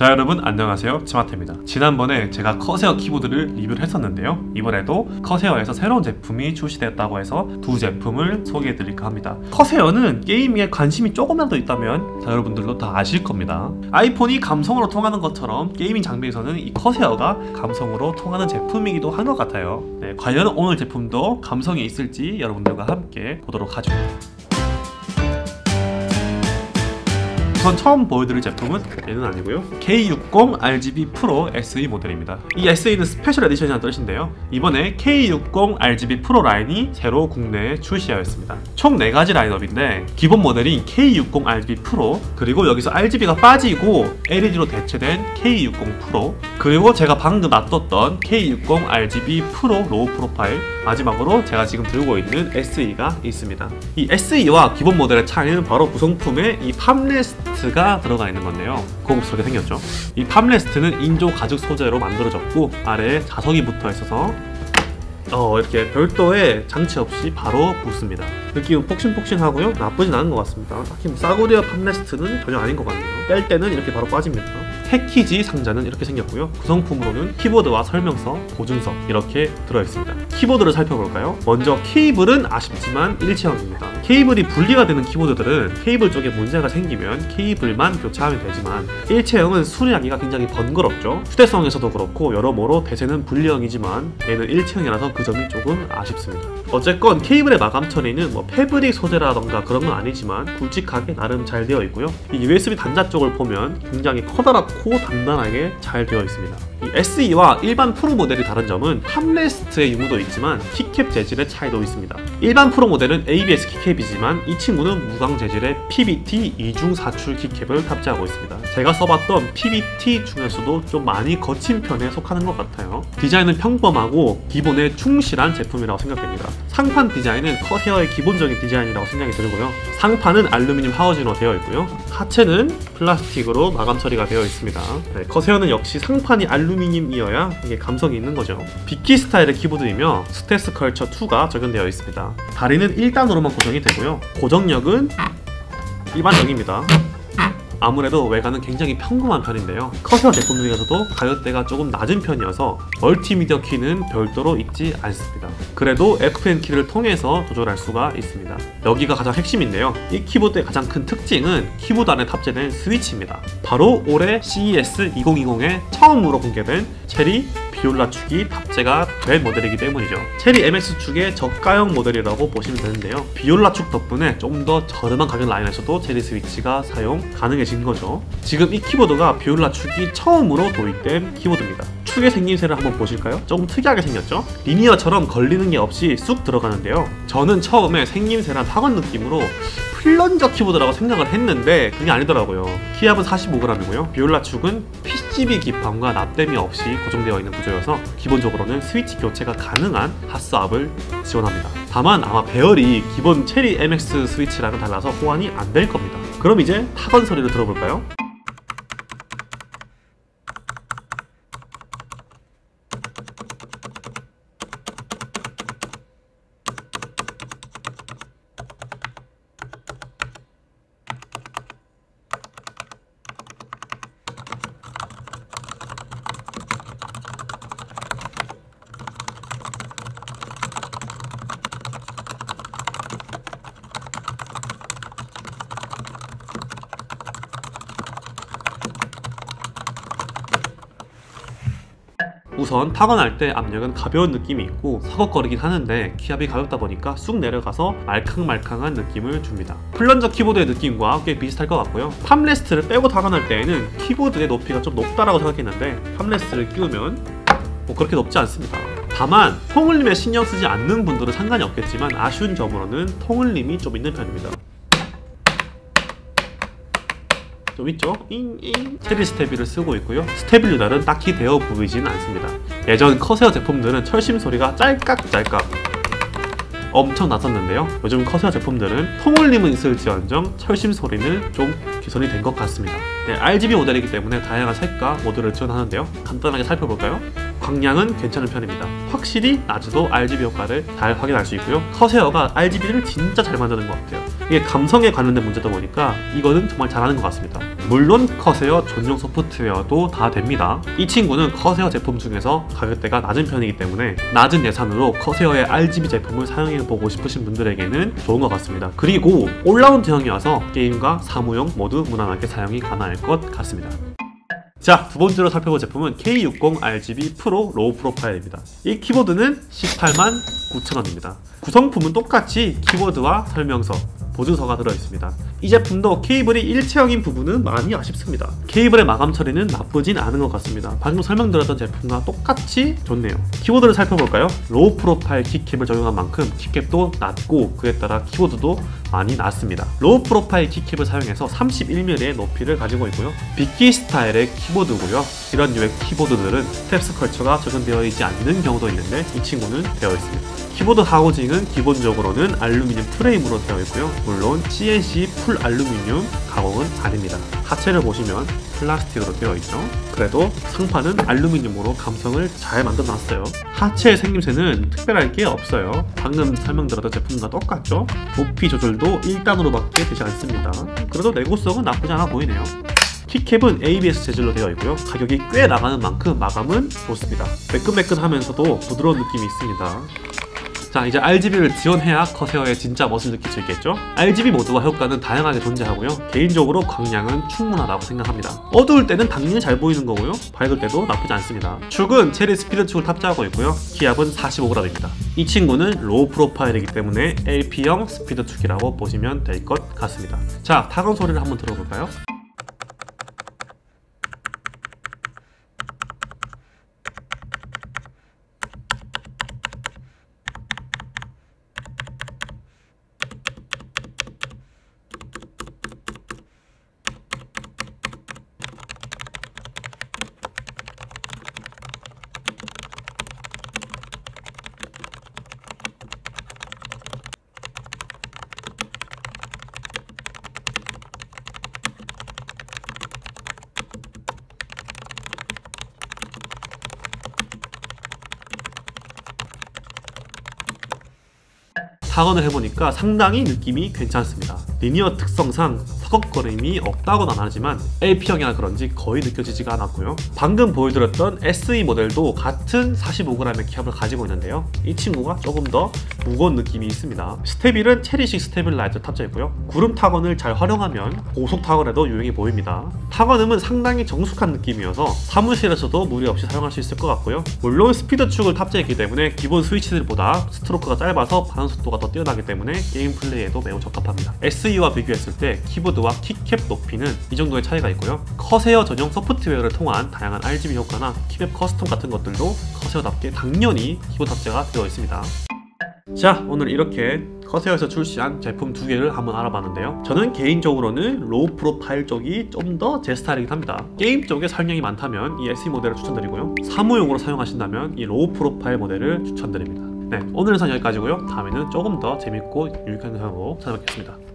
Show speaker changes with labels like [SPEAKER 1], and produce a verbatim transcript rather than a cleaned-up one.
[SPEAKER 1] 자, 여러분 안녕하세요, 지마테입니다. 지난번에 제가 커세어 키보드를 리뷰를 했었는데요, 이번에도 커세어에서 새로운 제품이 출시되었다고 해서 두 제품을 소개해 드릴까 합니다. 커세어는 게이밍에 관심이 조금이라도 있다면 자, 여러분들도 다 아실 겁니다. 아이폰이 감성으로 통하는 것처럼 게이밍 장비에서는 이 커세어가 감성으로 통하는 제품이기도 한 것 같아요. 네, 과연 오늘 제품도 감성이 있을지 여러분들과 함께 보도록 하죠. 우선 처음 보여드릴 제품은 얘는 아니고요, 케이 육십 알지비 프로 에스이 모델입니다. 이 에스이는 스페셜 에디션이라는 뜻인데요, 이번에 케이 육십 알지비 프로 라인이 새로 국내에 출시하였습니다. 총 네 가지 라인업인데 기본 모델인 케이 육십 알지비 프로, 그리고 여기서 알지비가 빠지고 엘이디로 대체된 케이 육십 프로, 그리고 제가 방금 놔뒀던 케이 육십 알지비 프로 로우 프로파일, 마지막으로 제가 지금 들고 있는 에스이가 있습니다. 이 에스이와 기본 모델의 차이는 바로 구성품에 이 팜레스트가 들어가 있는 건데요, 고급스럽게 생겼죠. 이 팜레스트는 인조 가죽 소재로 만들어졌고 아래에 자석이 붙어 있어서 어, 이렇게 별도의 장치 없이 바로 붙습니다. 느낌은 폭신폭신하고요, 나쁘진 않은 것 같습니다. 딱히 뭐 싸구려 팜레스트는 전혀 아닌 것 같네요. 뺄 때는 이렇게 바로 빠집니다. 패키지 상자는 이렇게 생겼고요, 구성품으로는 키보드와 설명서, 보증서 이렇게 들어있습니다. 키보드를 살펴볼까요? 먼저 케이블은 아쉽지만 일체형입니다. 케이블이 분리가 되는 키보드들은 케이블 쪽에 문제가 생기면 케이블만 교체하면 되지만 일체형은 수리하기가 굉장히 번거롭죠. 휴대성에서도 그렇고 여러모로 대세는 분리형이지만 얘는 일체형이라서 그 점이 조금 아쉽습니다. 어쨌건 케이블의 마감 처리는 뭐 패브릭 소재라던가 그런 건 아니지만 굵직하게 나름 잘 되어 있고요. 이 유에스비 단자 쪽을 보면 굉장히 커다랗고 단단하게 잘 되어 있습니다. 이 에스이와 일반 프로 모델이 다른 점은 팜레스트의 유무도 있지만 키캡 재질의 차이도 있습니다. 일반 프로 모델은 에이비에스 키캡이지만 이 친구는 무광 재질의 피비티 이중 사출 키캡을 탑재하고 있습니다. 제가 써봤던 피비티 중에서도 좀 많이 거친 편에 속하는 것 같아요. 디자인은 평범하고 기본에 충실한 제품이라고 생각됩니다. 상판 디자인은 커세어의 기본적인 디자인이라고 생각이 들고요, 상판은 알루미늄 하우징으로 되어 있고요, 하체는 플라스틱으로 마감 처리가 되어 있습니다. 네, 커세어는 역시 상판이 알루미늄이어야 이게 감성이 있는 거죠. 비키 스타일의 키보드이며 스텔스 컬처 투가 적용되어 있습니다. 다리는 일 단으로만 고정이 되고요, 고정력은 일반적입니다. 아무래도 외관은 굉장히 평범한 편인데요, 커세어 제품 중에서도 가격대가 조금 낮은 편이어서 멀티미디어 키는 별도로 있지 않습니다. 그래도 에프엔 키를 통해서 조절할 수가 있습니다. 여기가 가장 핵심인데요, 이 키보드의 가장 큰 특징은 키보드 안에 탑재된 스위치입니다. 바로 올해 씨이에스 이천이십에 처음으로 공개된 체리 비올라 축이 탑재가 된 모델이기 때문이죠. 체리 엠엑스 축의 저가형 모델이라고 보시면 되는데요, 비올라 축 덕분에 좀 더 저렴한 가격 라인에서도 체리 스위치가 사용 가능해진 거죠. 지금 이 키보드가 비올라 축이 처음으로 도입된 키보드입니다. 축의 생김새를 한번 보실까요? 조금 특이하게 생겼죠? 리니어처럼 걸리는 게 없이 쑥 들어가는데요, 저는 처음에 생김새랑 타건 느낌으로 플런저 키보드라고 생각을 했는데 그게 아니더라고요. 키압은 사십오 그램이고요 비올라 축은 피씨비 기판과 납땜이 없이 고정되어 있는 구조여서 기본적으로는 스위치 교체가 가능한 핫스왑을 지원합니다. 다만 아마 배열이 기본 체리 엠엑스 스위치랑은 달라서 호환이 안 될 겁니다. 그럼 이제 타건 소리를 들어볼까요? 우선 타건할 때 압력은 가벼운 느낌이 있고 서걱거리긴 하는데 키압이 가볍다 보니까 쑥 내려가서 말캉말캉한 느낌을 줍니다. 플런저 키보드의 느낌과 꽤 비슷할 것 같고요, 팜레스트를 빼고 타건할 때에는 키보드의 높이가 좀 높다라고 생각했는데 팜레스트를 끼우면 뭐 그렇게 높지 않습니다. 다만 통을림에 신경 쓰지 않는 분들은 상관이 없겠지만 아쉬운 점으로는 통을림이 좀 있는 편입니다. 좀 있죠? 잉잉. 체리 스테빌을 쓰고 있고요, 스테빌 유달은 딱히 되어 보이지는 않습니다. 예전 커세어 제품들은 철심 소리가 짤깍짤깍 엄청 났었는데요, 요즘 커세어 제품들은 통울림은 있을지언정 철심 소리는 좀 개선이 된 것 같습니다. 네, 알지비 모델이기 때문에 다양한 색과 모드를 지원하는데요, 간단하게 살펴볼까요? 광량은 괜찮은 편입니다. 확실히 낮아도 알지비 효과를 잘 확인할 수 있고요. 커세어가 알지비를 진짜 잘 만드는 것 같아요. 이게 감성에 관련된 문제다 보니까 이거는 정말 잘하는 것 같습니다. 물론 커세어 전용 소프트웨어도 다 됩니다. 이 친구는 커세어 제품 중에서 가격대가 낮은 편이기 때문에 낮은 예산으로 커세어의 알지비 제품을 사용해보고 싶으신 분들에게는 좋은 것 같습니다. 그리고 올라운드형이어서 게임과 사무용 모두 무난하게 사용이 가능할 것 같습니다. 자, 두 번째로 살펴볼 제품은 케이 육십 알지비 프로 로우 프로파일입니다. 이 키보드는 십팔만 구천 원입니다. 구성품은 똑같이 키보드와 설명서, 보증서가 들어있습니다. 이 제품도 케이블이 일체형인 부분은 많이 아쉽습니다. 케이블의 마감 처리는 나쁘진 않은 것 같습니다. 방금 설명드렸던 제품과 똑같이 좋네요. 키보드를 살펴볼까요? 로우 프로파일 키캡을 적용한 만큼 키캡도 낮고 그에 따라 키보드도 많이 낮습니다. 로우 프로파일 키캡을 사용해서 삼십일 밀리미터의 높이를 가지고 있고요. 빅키 스타일의 키보드고요. 이런 류의 키보드들은 스텝스 컬처가 적용되어 있지 않는 경우도 있는데 이 친구는 되어 있습니다. 키보드 하우징은 기본적으로는 알루미늄 프레임으로 되어 있고요. 물론 씨엔씨 풀 알루미늄 가공은 아닙니다. 하체를 보시면 플라스틱으로 되어 있죠. 그래도 상판은 알루미늄으로 감성을 잘 만들어 놨어요. 하체의 생김새는 특별할 게 없어요. 방금 설명드렸던 제품과 똑같죠. 높이 조절도 일 단으로밖에 되지 않습니다. 그래도 내구성은 나쁘지 않아 보이네요. 키캡은 에이비에스 재질로 되어 있고요. 가격이 꽤 나가는 만큼 마감은 좋습니다. 매끈매끈하면서도 부드러운 느낌이 있습니다. 자, 이제 알지비를 지원해야 커세어의 진짜 멋을 느낄 수 있겠죠? 알지비 모드와 효과는 다양하게 존재하고요. 개인적으로 광량은 충분하다고 생각합니다. 어두울 때는 당연히 잘 보이는 거고요. 밝을 때도 나쁘지 않습니다. 축은 체리 스피드 축을 탑재하고 있고요. 기압은 사십오 그램입니다. 이 친구는 로우 프로파일이기 때문에 엘피형 스피드 축이라고 보시면 될 것 같습니다. 자, 타건 소리를 한번 들어볼까요? 타건을 해보니까 상당히 느낌이 괜찮습니다. 리니어 특성상 서걱거림이 없다고는 안 하지만 엘피형이라 그런지 거의 느껴지지가 않았고요. 방금 보여드렸던 에스이 모델도 같은 사십오 그램의 키압을 가지고 있는데요. 이 친구가 조금 더 무거운 느낌이 있습니다. 스테빌은 체리식 스테빌라이저 탑재했고요. 구름 타건을 잘 활용하면 고속 타건에도 유용해 보입니다. 타건음은 상당히 정숙한 느낌이어서 사무실에서도 무리 없이 사용할 수 있을 것 같고요. 물론 스피드 축을 탑재했기 때문에 기본 스위치들보다 스트로크가 짧아서 반응 속도가 더 뛰어나기 때문에 게임 플레이에도 매우 적합합니다. 에스이와 비교했을 때 키보드와 키캡 높이는 이 정도의 차이가 있고요. 커세어 전용 소프트웨어를 통한 다양한 알지비 효과나 키캡 커스텀 같은 것들도 커세어답게 당연히 키보드 탑재가 되어 있습니다. 자, 오늘 이렇게 커세어에서 출시한 제품 두 개를 한번 알아봤는데요. 저는 개인적으로는 로우 프로파일 쪽이 좀 더 제 스타일이긴 합니다. 게임 쪽에 설명이 많다면 이 에스이 모델을 추천드리고요. 사무용으로 사용하신다면 이 로우 프로파일 모델을 추천드립니다. 네, 오늘 영상 여기까지고요. 다음에는 조금 더 재밌고 유익한 영상으로 찾아뵙겠습니다.